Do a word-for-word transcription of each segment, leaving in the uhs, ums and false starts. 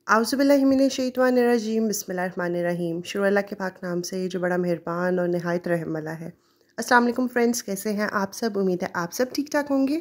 आउज़ुबिल्लाहिमिनश्शैतानिर्रजीम बिस्मिल्लाहिर्रहमानिर्रहीम। शुरू अल्लाह के पाक नाम से जो बड़ा मेहरबान और नहायत रहम वाला है। अस्सलाम वालेकुम फ्रेंड्स, कैसे हैं आप सब? उम्मीद है आप सब ठीक ठाक होंगे।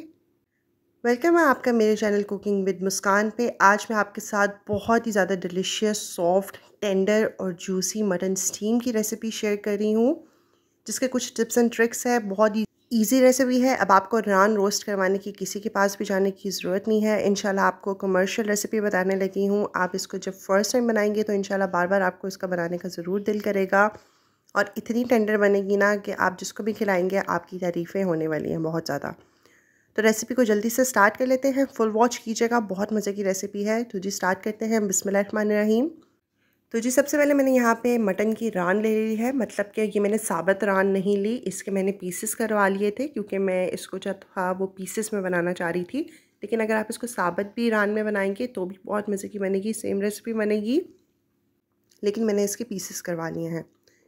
वेलकम है आपका मेरे चैनल कुकिंग विद मुस्कान पे। आज मैं आपके साथ बहुत ही ज़्यादा डिलीशियस, सॉफ्ट, टेंडर और जूसी मटन स्टीम की रेसिपी शेयर कर रही हूँ, जिसके कुछ टिप्स एंड ट्रिक्स है। बहुत ही ईजी रेसिपी है। अब आपको नान रोस्ट करवाने की किसी के पास भी जाने की ज़रूरत नहीं है। इंशाल्लाह आपको कमर्शियल रेसिपी बताने लगी हूँ। आप इसको जब फर्स्ट टाइम बनाएंगे तो इंशाल्लाह बार बार आपको इसका बनाने का ज़रूर दिल करेगा, और इतनी टेंडर बनेगी ना कि आप जिसको भी खिलाएंगे आपकी तारीफ़ें होने वाली हैं बहुत ज़्यादा। तो रेसिपी को जल्दी से स्टार्ट कर लेते हैं। फुल वॉच कीजिएगा, बहुत मज़े की रेसिपी है। तो जी स्टार्ट करते हैं। बिस्मिल्लाहिर्रहमानिर्रहीम। तो जी सबसे पहले मैंने यहाँ पे मटन की रान ले ली है। मतलब कि ये मैंने साबुत रान नहीं ली, इसके मैंने पीसेस करवा लिए थे, क्योंकि मैं इसको जो था वो पीसेस में बनाना चाह रही थी। लेकिन अगर आप इसको साबुत भी रान में बनाएंगे तो भी बहुत मज़े की बनेगी, सेम रेसिपी बनेगी। लेकिन मैंने इसके पीसेस करवा लिए हैं।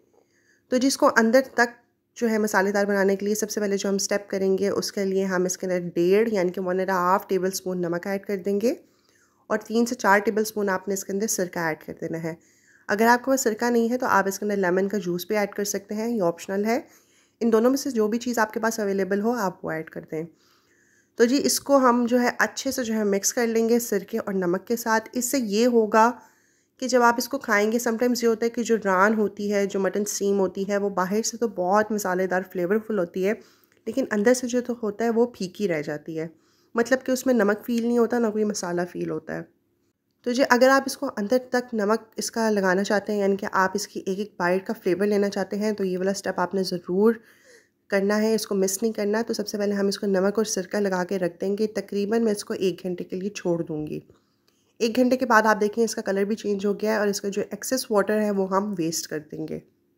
तो जिसको अंदर तक जो है मसालेदार बनाने के लिए सबसे पहले जो हम स्टेप करेंगे, उसके लिए हम इसके अंदर डेढ़ यानी कि one and half tablespoon नमक ऐड कर देंगे, और तीन से चार टेबल स्पून आपने इसके अंदर सिरका ऐड कर देना है। अगर आपके पास सिरका नहीं है तो आप इसके अंदर लेमन का जूस भी ऐड कर सकते हैं, ये ऑप्शनल है। इन दोनों में से जो भी चीज़ आपके पास अवेलेबल हो आप वो ऐड कर दें। तो जी इसको हम जो है अच्छे से जो है मिक्स कर लेंगे सिरके और नमक के साथ। इससे ये होगा कि जब आप इसको खाएंगे, समटाइम्स ये होता है कि जो रान होती है, जो मटन स्टीम होती है, वो बाहर से तो बहुत मसालेदार फ्लेवरफुल होती है, लेकिन अंदर से जो तो होता है वो फीकी रह जाती है। मतलब कि उसमें नमक फ़ील नहीं होता, ना कोई मसाला फ़ील होता है। तो जी अगर आप इसको अंदर तक नमक इसका लगाना चाहते हैं, यानी कि आप इसकी एक एक बाइट का फ्लेवर लेना चाहते हैं, तो ये वाला स्टेप आपने ज़रूर करना है, इसको मिस नहीं करना। तो सबसे पहले हम इसको नमक और सिरका लगा के रख देंगे। तकरीबन मैं इसको एक घंटे के लिए छोड़ दूँगी। एक घंटे के बाद आप देखें इसका कलर भी चेंज हो गया है, और इसका जो एक्सेस वाटर है वो हम वेस्ट कर देंगे।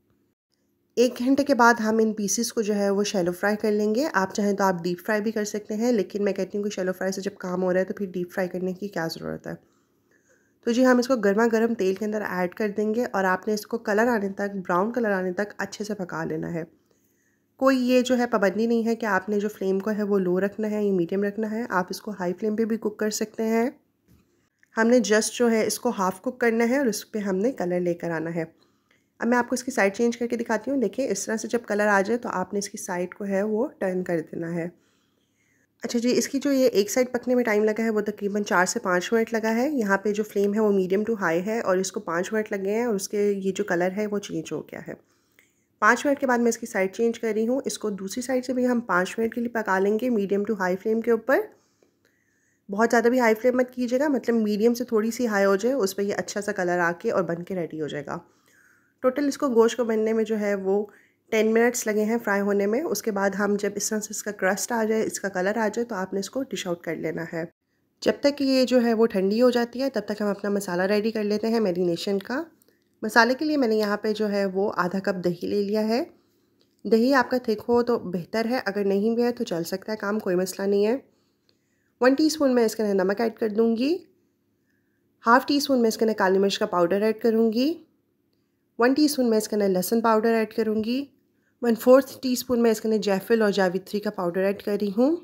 एक घंटे के बाद हम इन पीसेस को जो है वो शैलो फ्राई कर लेंगे। आप चाहें तो आप डीप फ्राई भी कर सकते हैं, लेकिन मैं कहती हूँ कि शैलो फ्राई से जब काम हो रहा है तो फिर डीप फ्राई करने की क्या ज़रूरत है। तो जी हम इसको गर्मा गर्म तेल के अंदर ऐड कर देंगे, और आपने इसको कलर आने तक, ब्राउन कलर आने तक अच्छे से पका लेना है। कोई ये जो है पाबंदी नहीं है कि आपने जो फ्लेम को है वो लो रखना है या मीडियम रखना है। आप इसको हाई फ्लेम पे भी कुक कर सकते हैं। हमने जस्ट जो है इसको हाफ़ कुक करना है, और उस पर हमने कलर लेकर आना है। अब मैं आपको इसकी साइड चेंज करके दिखाती हूँ। देखिए इस तरह से जब कलर आ जाए तो आपने इसकी साइड को है वो टर्न कर देना है। अच्छा जी, इसकी जो ये एक साइड पकने में टाइम लगा है वो तकरीबन चार से पाँच मिनट लगा है। यहाँ पे जो फ्लेम है वो मीडियम टू हाई है, और इसको पाँच मिनट लगे हैं, और उसके ये जो कलर है वो चेंज हो गया है। पाँच मिनट के बाद मैं इसकी साइड चेंज कर रही हूँ। इसको दूसरी साइड से भी हम पाँच मिनट के लिए पका लेंगे, मीडियम टू हाई फ्लेम के ऊपर। बहुत ज़्यादा भी हाई फ्लेम मत कीजिएगा, मतलब मीडियम से थोड़ी सी हाई हो जाए, उस पर ये अच्छा सा कलर आके और बन के रेडी हो जाएगा। टोटल इसको गोश्त को बनने में जो है वो टेन मिनट्स लगे हैं फ्राई होने में। उसके बाद हम जब इस तरह से इसका क्रस्ट आ जाए, इसका कलर आ जाए, तो आपने इसको डिश आउट कर लेना है। जब तक कि ये जो है वो ठंडी हो जाती है तब तक हम अपना मसाला रेडी कर लेते हैं मैरिनेशन का। मसाले के लिए मैंने यहाँ पे जो है वो आधा कप दही ले लिया है। दही आपका थिक हो तो बेहतर है, अगर नहीं भी है तो चल सकता है काम, कोई मसला नहीं है। वन टीस्पून मैं इसके अंदर नमक ऐड कर दूँगी। हाफ़ टी स्पून मैं इसके अंदर काली मिर्च का पाउडर ऐड करूँगी। वन टीस्पून मैं इसके अंदर लहसुन पाउडर ऐड करूँगी। वन फोर्थ टी स्पून मैं इसके अंदर जायफल और जावित्री का पाउडर ऐड कर रही हूँ,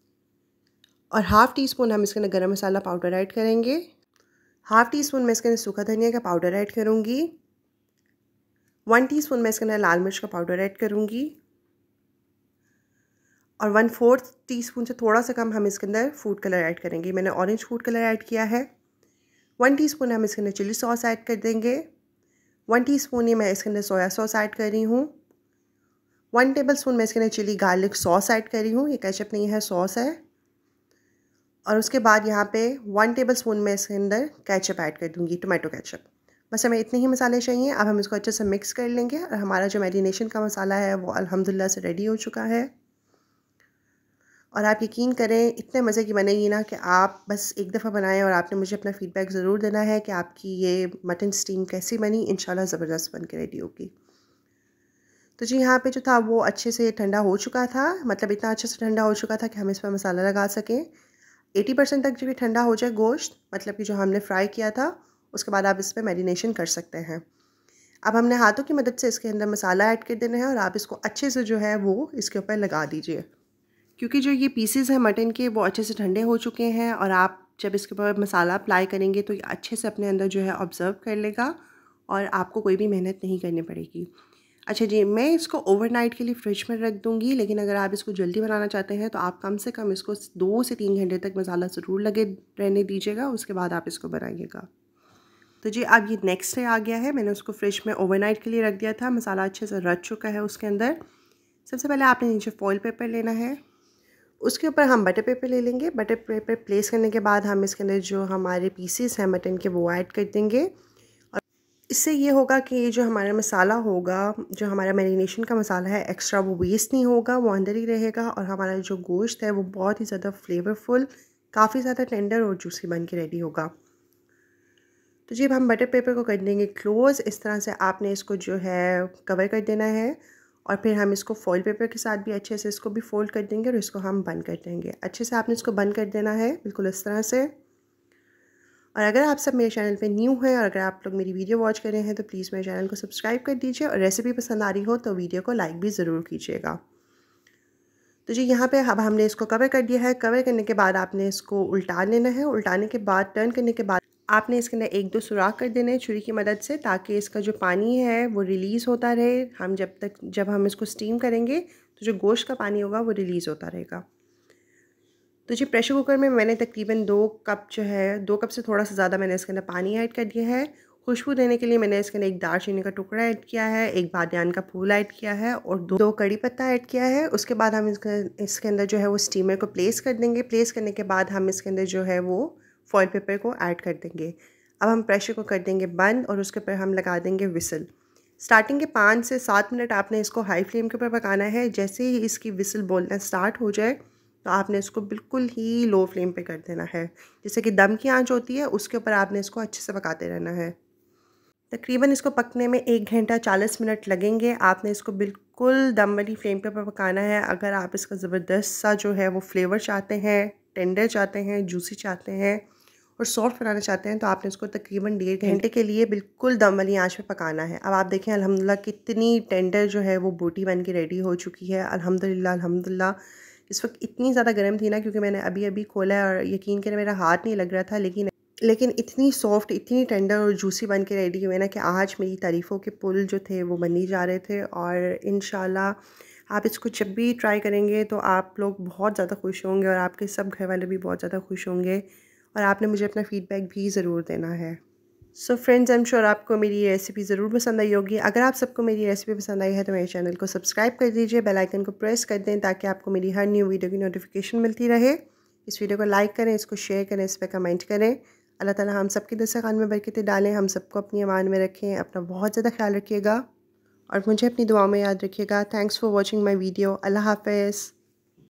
और हाफ़ टी स्पून हम इसके अंदर गरम मसाला पाउडर ऐड करेंगे। हाफ़ टी स्पून मैं इसके अंदर सूखा धनिया का पाउडर ऐड करूँगी। वन टीस्पून मैं इसके अंदर लाल मिर्च का पाउडर ऐड करूँगी, और वन फोर्थ टी स्पून से थोड़ा सा कम हम इसके अंदर फूड कलर ऐड करेंगे। मैंने ऑरेंज फूड कलर ऐड किया है। वन टीस्पून हम इसके अंदर चिली सॉस ऐड कर देंगे। वन टीस्पून ही मैं इसके अंदर सोया सॉस ऐड कर रही हूँ। वन टेबल स्पून मैं इसके अंदर चिली गार्लिक सॉस ऐड कर रही हूँ, ये केचप नहीं है, सॉस है। और उसके बाद यहाँ पे वन टेबल स्पून मैं इसके अंदर केचप ऐड कर दूँगी, टोमेटो केचप। बस हमें इतने ही मसाले चाहिए। अब हम इसको अच्छे से मिक्स कर लेंगे, और हमारा जो मैरिनेशन का मसाला है वो अल्हम्दुलिल्लाह से रेडी हो चुका है। और आप यकीन करें इतने मज़े की बनेगी ना कि आप बस एक दफ़ा बनाएं, और आपने मुझे अपना फ़ीडबैक ज़रूर देना है कि आपकी ये मटन स्टीम कैसी बनी। इंशाल्लाह ज़बरदस्त बन के रेडी होगी। तो जी यहाँ पे जो था वो अच्छे से ठंडा हो चुका था, मतलब इतना अच्छे से ठंडा हो चुका था कि हम इस पर मसाला लगा सकें। अस्सी परसेंट तक जब ये ठंडा हो जाए गोश्त, मतलब कि जो हमने फ्राई किया था, उसके बाद आप इस पर मैरिनेशन कर सकते हैं। अब हमने हाथों की मदद से इसके अंदर मसाला ऐड कर देना है, और आप इसको अच्छे से जो है वो इसके ऊपर लगा दीजिए, क्योंकि जो ये पीसेस हैं मटन के वो अच्छे से ठंडे हो चुके हैं, और आप जब इसके ऊपर मसाला अप्लाई करेंगे तो ये अच्छे से अपने अंदर जो है ऑब्ज़र्व कर लेगा और आपको कोई भी मेहनत नहीं करनी पड़ेगी। अच्छा जी, मैं इसको ओवरनाइट के लिए फ्रिज में रख दूँगी, लेकिन अगर आप इसको जल्दी बनाना चाहते हैं तो आप कम से कम इसको दो से तीन घंटे तक मसाला ज़रूर लगे रहने दीजिएगा, उसके बाद आप इसको बनाइएगा। तो जी अब ये नेक्स्ट डे आ गया है, मैंने उसको फ्रिज में ओवरनाइट के लिए रख दिया था। मसाला अच्छे से रच चुका है उसके अंदर। सबसे पहले आपने नीचे फॉइल पेपर लेना है, उसके ऊपर हम बटर पेपर ले लेंगे। बटर पेपर प्लेस करने के बाद हम इसके अंदर जो हमारे पीसीस हैं मटन के वो ऐड कर देंगे। और इससे ये होगा कि ये जो हमारा मसाला होगा, जो हमारा मैरिनेशन का मसाला है एक्स्ट्रा, वो वेस्ट नहीं होगा, वो अंदर ही रहेगा और हमारा जो गोश्त है वो बहुत ही ज़्यादा फ्लेवरफुल, काफ़ी ज़्यादा टेंडर और जूसी बन के रेडी होगा। तो जी अब हम बटर पेपर को कर देंगे क्लोज़। इस तरह से आपने इसको जो है कवर कर देना है और फिर हम इसको फॉइल पेपर के साथ भी अच्छे से इसको भी फोल्ड कर देंगे और इसको हम बंद कर देंगे। अच्छे से आपने इसको बंद कर देना है, बिल्कुल इस तरह से। और अगर आप सब मेरे चैनल पे न्यू हैं और अगर आप लोग मेरी वीडियो वॉच कर रहे हैं तो प्लीज़ मेरे चैनल को सब्सक्राइब कर दीजिए और रेसिपी पसंद आ रही हो तो वीडियो को लाइक भी ज़रूर कीजिएगा। तो जी यहाँ पे अब हमने इसको कवर कर दिया है। कवर करने के बाद आपने इसको उल्टा लेना है। उल्टाने के बाद, टर्न करने के बाद आपने इसके अंदर एक दो सुराख कर देने हैं छुरी की मदद से, ताकि इसका जो पानी है वो रिलीज़ होता रहे। हम जब तक जब हम इसको स्टीम करेंगे तो जो गोश्त का पानी होगा वो रिलीज़ होता रहेगा। तो जी प्रेशर कुकर में मैंने तकरीबन दो कप जो है, दो कप से थोड़ा सा ज़्यादा मैंने इसके अंदर पानी ऐड कर दिया है। खुशबू देने के लिए मैंने इसके अंदर एक दालचीनी का टुकड़ा ऐड किया है, एक बादियान का फूल ऐड किया है और दो, दो कड़ी पत्ता ऐड किया है। उसके बाद हम इसके इसके अंदर जो है वो स्टीमर को प्लेस कर देंगे। प्लेस करने के बाद हम इसके अंदर जो है वो फॉइल पेपर को ऐड कर देंगे। अब हम प्रेशर को कर देंगे बंद और उसके ऊपर हम लगा देंगे विसल। स्टार्टिंग के पाँच से सात मिनट आपने इसको हाई फ्लेम के ऊपर पकाना है। जैसे ही इसकी विसल बोलना स्टार्ट हो जाए तो आपने इसको बिल्कुल ही लो फ्लेम पे कर देना है। जैसे कि दम की आंच होती है उसके ऊपर आपने इसको अच्छे से पकाते रहना है। तकरीबन इसको पकने में एक घंटा चालीस मिनट लगेंगे। आपने इसको बिल्कुल दम वाली फ्लेम पे ऊपर पकाना है। अगर आप इसका ज़बरदस्त सा जो है वो फ्लेवर चाहते हैं, टेंडर चाहते हैं, जूसी चाहते हैं और सॉफ्ट बनाना चाहते हैं तो आपने इसको तकरीबन डेढ़ घंटे के लिए बिल्कुल दम वाली आंच पे पकाना है। अब आप देखें अल्हम्दुलिल्लाह कितनी टेंडर जो है वो बोटी बन के रेडी हो चुकी है। अल्हम्दुलिल्लाह अल्हम्दुलिल्लाह। इस वक्त इतनी ज़्यादा गर्म थी ना, क्योंकि मैंने अभी अभी खोला है और यकीन करें मेरा हाथ नहीं लग रहा था, लेकिन लेकिन इतनी सॉफ्ट, इतनी टेंडर और जूसी बन के रेडी हुए ना कि आज मेरी तारीफ़ों के पुल जो थे वो बन ही जा रहे थे। और इंशाल्लाह आप इसको जब भी ट्राई करेंगे तो आप लोग बहुत ज़्यादा खुश होंगे और आपके सब घर वाले भी बहुत ज़्यादा खुश होंगे और आपने मुझे अपना फ़ीडबैक भी ज़रूर देना है। So friends, I am sure आपको मेरी रेसिपी ज़रूर पसंद आई होगी। अगर आप सबको मेरी रेसिपी पसंद आई है तो मेरे चैनल को सब्सक्राइब कर दीजिए, बेल आइकन को प्रेस कर दें ताकि आपको मेरी हर न्यू वीडियो की नोटिफिकेशन मिलती रहे। इस वीडियो को लाइक करें, इसको शेयर करें, इस पर कमेंट करें। अल्लाह ताला हम सबकी दस्तरखान में बरकतें डालें, हम सबको अपनी अमान में रखें। अपना बहुत ज़्यादा ख्याल रखिएगा और मुझे अपनी दुआओं में याद रखिएगा। Thanks for watching my video. Allah हाफ़िज़।